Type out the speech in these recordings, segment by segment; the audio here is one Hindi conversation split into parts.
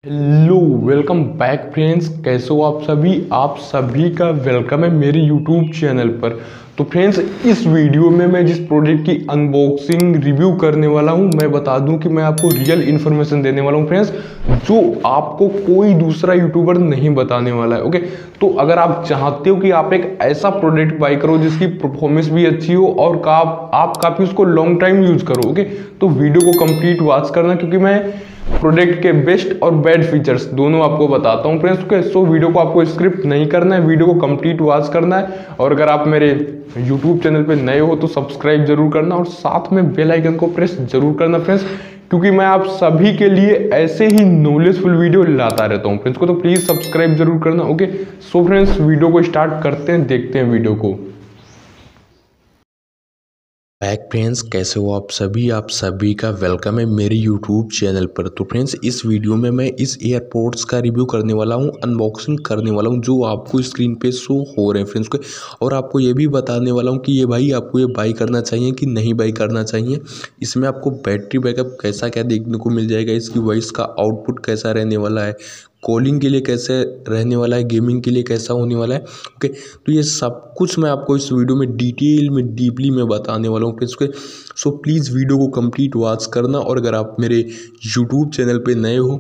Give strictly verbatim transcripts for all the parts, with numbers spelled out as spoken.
Hello, welcome back friends. कैसे हो आप सभी आप सभी का वेलकम है मेरे यूट्यूब चैनल पर। तो फ्रेंड्स, इस वीडियो में मैं जिस प्रोडक्ट की अनबॉक्सिंग रिव्यू करने वाला हूं, मैं बता दूं कि मैं आपको रियल इन्फॉर्मेशन देने वाला हूं फ्रेंड्स, जो आपको कोई दूसरा यूट्यूबर नहीं बताने वाला है। ओके, तो अगर आप चाहते हो कि आप एक ऐसा प्रोडक्ट बाई करो जिसकी परफॉर्मेंस भी अच्छी हो और का आप काफ़ी उसको लॉन्ग टाइम यूज करो, ओके, तो वीडियो को कंप्लीट वॉच करना, क्योंकि मैं प्रोडक्ट के बेस्ट और बैड फीचर्स दोनों आपको बताता हूं फ्रेंड्स। ओके, सो वीडियो को आपको स्क्रिप्ट नहीं करना है, वीडियो को कंप्लीट वॉच करना है। और अगर आप मेरे यूट्यूब चैनल पे नए हो तो सब्सक्राइब जरूर करना और साथ में बेल आइकन को प्रेस जरूर करना फ्रेंड्स, क्योंकि मैं आप सभी के लिए ऐसे ही नॉलेजफुल वीडियो लाता रहता हूं फ्रेंड्स को। तो प्लीज सब्सक्राइब जरूर करना। ओके, सो फ्रेंड्स, वीडियो को स्टार्ट करते हैं, देखते हैं वीडियो को। बैक फ्रेंड्स, कैसे हो आप सभी आप सभी का वेलकम है मेरे यूट्यूब चैनल पर। तो फ्रेंड्स, इस वीडियो में मैं इस एयरपोर्ट्स का रिव्यू करने वाला हूं, अनबॉक्सिंग करने वाला हूं, जो आपको स्क्रीन पे शो हो रहे हैं फ्रेंड्स को। और आपको ये भी बताने वाला हूं कि ये भाई आपको ये बाई करना चाहिए कि नहीं बाई करना चाहिए। इसमें आपको बैटरी बैकअप कैसा क्या देखने को मिल जाएगा, इसकी वॉइस का आउटपुट कैसा रहने वाला है, कॉलिंग के लिए कैसे रहने वाला है, गेमिंग के लिए कैसा होने वाला है। ओके, तो ये सब कुछ मैं आपको इस वीडियो में डिटेल में डीपली में बताने वाला हूँ friends. Okay, so please video को कंप्लीट वॉच करना। और अगर आप मेरे यूट्यूब चैनल पे नए हो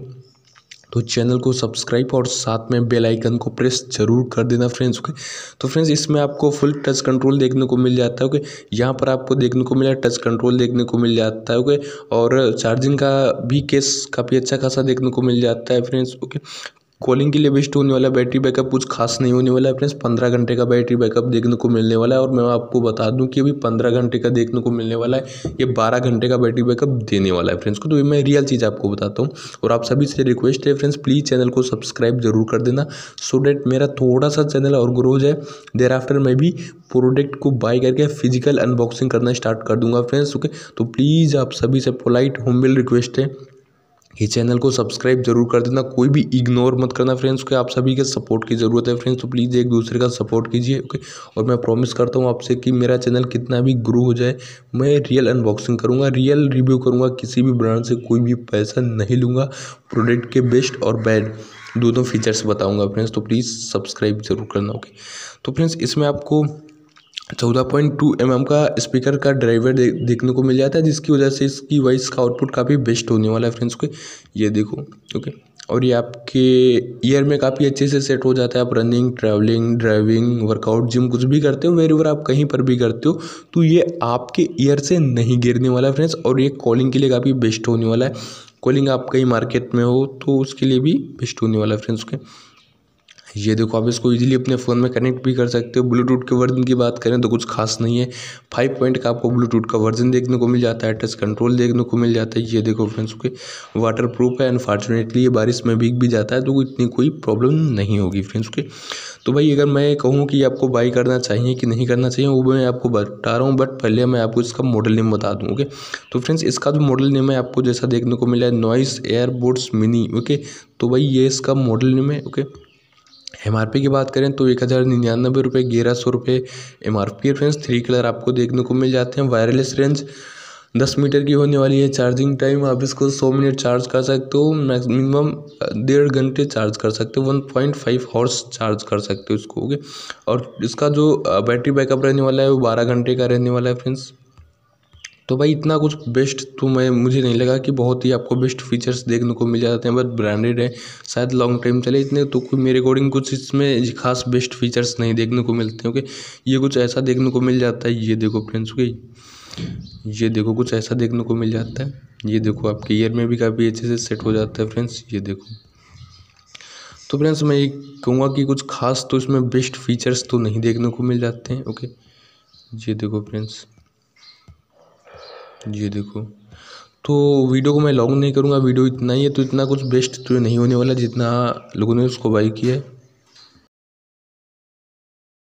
तो चैनल को सब्सक्राइब और साथ में बेल आइकन को प्रेस जरूर कर देना फ्रेंड्स। ओके, तो फ्रेंड्स, इसमें आपको फुल टच कंट्रोल देखने को मिल जाता है। ओके, यहाँ पर आपको देखने को मिला टच कंट्रोल देखने को मिल जाता है। ओके, और चार्जिंग का भी केस काफ़ी अच्छा खासा देखने को मिल जाता है फ्रेंड्स। ओके, कॉलिंग के लिए बेस्ट होने वाला है। बैटरी बैकअप कुछ खास नहीं होने वाला है फ्रेंड्स, पंद्रह घंटे का बैटरी बैकअप देखने को मिलने वाला है। और मैं आपको बता दूं कि अभी पंद्रह घंटे का देखने को मिलने वाला है, ये बारह घंटे का बैटरी बैकअप देने वाला है फ्रेंड्स को। तो ये मैं रियल चीज़ आपको बताता हूँ। और आप सभी से रिक्वेस्ट है फ्रेंड्स, प्लीज़ चैनल को सब्सक्राइब जरूर कर देना, सो डेट मेरा थोड़ा सा चैनल और ग्रो हो जाए। देर आफ्टर मैं भी प्रोडक्ट को बाय करके फिजिकल अनबॉक्सिंग करना स्टार्ट कर दूंगा फ्रेंड्स। ओके, तो प्लीज़ आप सभी से पोलाइट हुम्बल रिक्वेस्ट है कि चैनल को सब्सक्राइब जरूर कर देना, कोई भी इग्नोर मत करना फ्रेंड्स को। आप सभी के सपोर्ट की ज़रूरत है फ्रेंड्स, तो प्लीज़ एक दूसरे का सपोर्ट कीजिए। ओके, और मैं प्रॉमिस करता हूँ आपसे कि मेरा चैनल कितना भी ग्रो हो जाए, मैं रियल अनबॉक्सिंग करूँगा, रियल रिव्यू करूँगा, किसी भी ब्रांड से कोई भी पैसा नहीं लूँगा, प्रोडक्ट के बेस्ट और बैड दोनों फीचर्स बताऊँगा फ्रेंड्स। तो प्लीज़ सब्सक्राइब जरूर करना। ओके, तो फ्रेंड्स, इसमें आपको चौदह पॉइंट टू एम एम का स्पीकर का ड्राइवर दे, देखने को मिल जाता है, जिसकी वजह से इसकी वॉइस का आउटपुट काफ़ी बेस्ट होने वाला है फ्रेंड्स को। ये देखो। ओके, और ये आपके ईयर में काफ़ी अच्छे से सेट हो जाता है। आप running, travelling, driving, workout, gym कुछ भी करते हो, वेर आप कहीं पर भी करते हो, तो ये आपके ईयर से नहीं गिरने वाला है फ्रेंड्स। और ये कॉलिंग के लिए काफ़ी बेस्ट होने वाला है। कॉलिंग आप कहीं मार्केट में हो तो उसके लिए भी बेस्ट होने वाला है फ्रेंड्स के। ये देखो, आप इसको इजीली अपने फ़ोन में कनेक्ट भी कर सकते हो। ब्लूटूथ के वर्जन की बात करें तो कुछ खास नहीं है, फाइव पॉइंट का आपको ब्लूटूथ का वर्जन देखने को मिल जाता है, टच कंट्रोल देखने को मिल जाता है। ये देखो फ्रेंड्स, ओके, वाटर प्रूफ है। अनफॉर्चुनेटली ये बारिश में भीग भी जाता है तो इतनी कोई प्रॉब्लम नहीं होगी फ्रेंड्स। ओके, तो भाई अगर मैं कहूँ कि आपको बाई करना चाहिए कि नहीं करना चाहिए, वो मैं आपको बता रहा हूँ, बट पहले मैं आपको इसका मॉडल नेम बता दूँ। ओके, तो फ्रेंड्स, इसका जो मॉडल नेम है आपको जैसा देखने को मिला है, नॉइस एयरबड्स मिनी। ओके, तो भाई ये इसका मॉडल नेम है। ओके, एम आर पी की बात करें तो एक हज़ार निन्यानवे रुपये, ग्यारह सौ रुपये एम आर पी है फ्रेंड्स। थ्री कलर आपको देखने को मिल जाते हैं। वायरलेस रेंज दस मीटर की होने वाली है। चार्जिंग टाइम आप इसको सौ मिनट चार्ज कर सकते हो, मैक्सिमम डेढ़ घंटे चार्ज कर सकते हो, one point five horse charge कर सकते हो इसको। ओके, और इसका जो बैटरी बैकअप रहने वाला है वो बारह घंटे का रहने वाला है फ्रेंड्स। तो भाई इतना कुछ बेस्ट तो मैं मुझे नहीं लगा कि बहुत ही आपको बेस्ट फीचर्स देखने को मिल जाते हैं, बट ब्रांडेड है, शायद लॉन्ग टाइम चले इतने, तो कोई मेरे अकॉर्डिंग कुछ इसमें खास बेस्ट फीचर्स नहीं देखने को मिलते हैं। ओके, ये कुछ ऐसा देखने को मिल जाता है। ये देखो फ्रेंड्स, ओके, ये देखो कुछ ऐसा देखने को मिल जाता है। ये देखो आपके ईयर में भी काफ़ी अच्छे से सेट हो जाता है फ्रेंड्स। ये देखो, तो फ्रेंड्स मैं ये कहूँगा कि कुछ खास तो इसमें बेस्ट फीचर्स तो नहीं देखने को मिल जाते हैं। ओके, ये देखो फ्रेंड्स, ये देखो। तो वीडियो को मैं लॉन्ग नहीं करूँगा, वीडियो इतना ही है, तो इतना कुछ बेस्ट तो नहीं होने वाला जितना लोगों ने उसको बाई किया है।